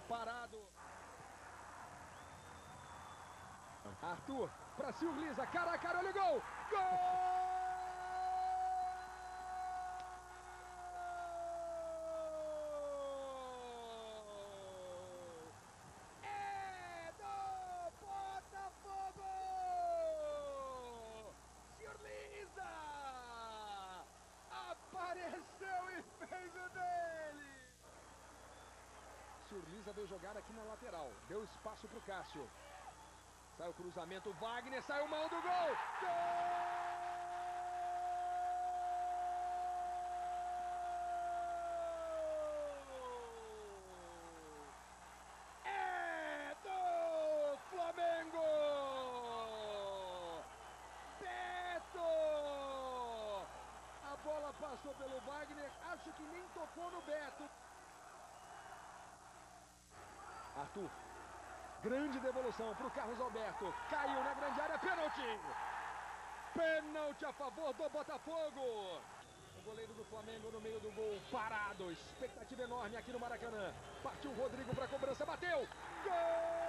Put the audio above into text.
parado. Arthur pra Surlisa, cara a cara, olha o gol! Gol! É do Botafogo! Surlisa! Apareceu e fez o dele! Surlisa veio jogar aqui na lateral, deu espaço pro Cássio. Sai o cruzamento, Wagner, saiu mão do gol! Gol! É do Flamengo! Beto! A bola passou pelo Wagner, acho que nem tocou no Beto. Arthur. Grande devolução para o Carlos Alberto. Caiu na grande área, pênalti! Pênalti a favor do Botafogo. O goleiro do Flamengo no meio do gol, parado. Expectativa enorme aqui no Maracanã. Partiu o Rodrigo para a cobrança, bateu! Gol!